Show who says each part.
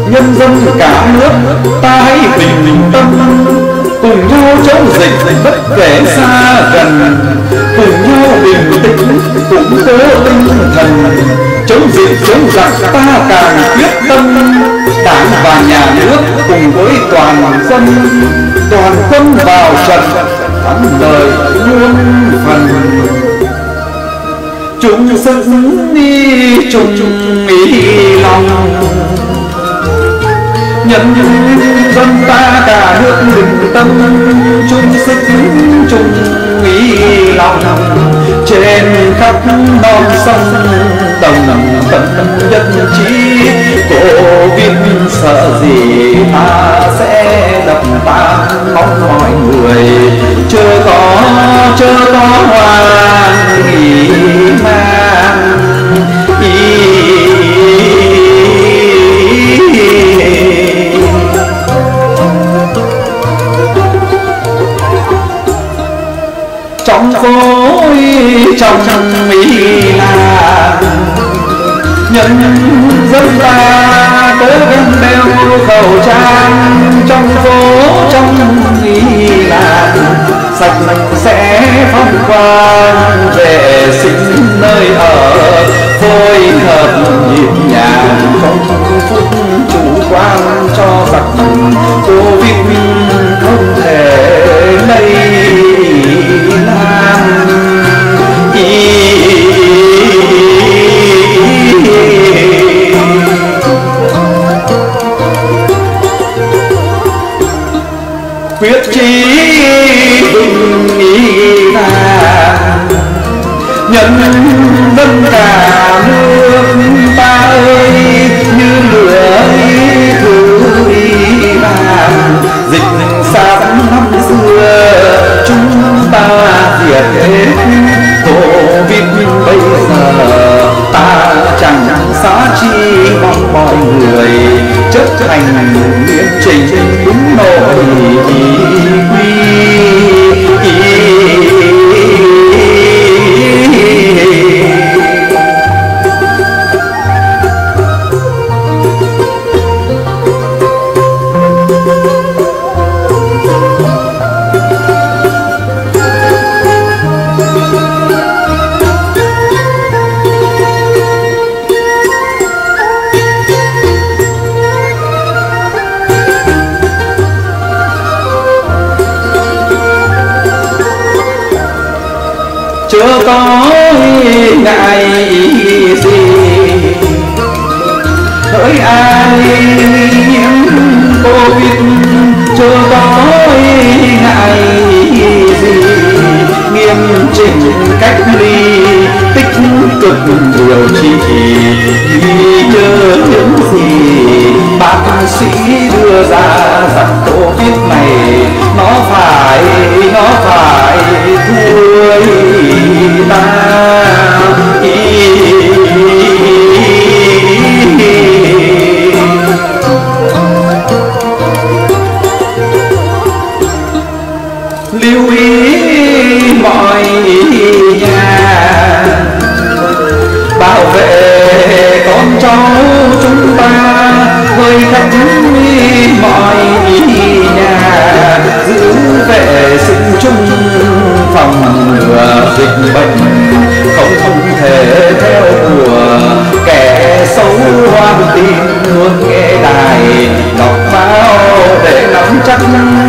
Speaker 1: nhân dân cả nước ta hãy bình tâm, cùng nhau chống dịch bất kể xa gần, cùng nhau bình tĩnh củng cố tinh thần, chống dịch chống giặc ta càng quyết tâm. Đảng và nhà nước cùng với toàn dân, toàn quân vào trận thắng lợi muôn phần. Chung sức đi chung ý lòng, nhân dân ta cả nước bình tâm, chung sức chung ý lòng. Trên khắp non sông đồng tận nhất trí, Covid sợ gì ta sẽ đập tan mong mọi người. Chưa có hoan nghỉ mang trong khối trong ý làng, nhân dân ta cố gắng đeo khẩu trang trong phố trong ý làng, sạch sẽ phong quang vệ sinh nơi ở, phối hợp nhịp nhàng không phút chủ quan cho giặc Covid không thể lây lan. Quyết chí vững ý là nhân dân cả nước ta ơi, như lửa thứ vàng dịch sát năm xưa chúng ta diệt hết. Covid bây giờ ta chẳng xá chi mong mọi người chấp hành nghiêm trình đúng nội quy. Chưa có ngại gì hỡi ai nhiễm Covid, chưa có ngại gì nghiêm chỉnh cách ly tích cực điều trị. Vì nhớ những gì bác sĩ đưa ra rằng Covid này nó phải thua ta. Lưu ý mọi nhà bảo vệ con cháu chúng ta, với khắp mọi nhà giữ vệ sinh chung phòng ngừa dịch bệnh, không thể theo của kẻ xấu hoang tin luôn nghe đài đọc báo để nắm chắc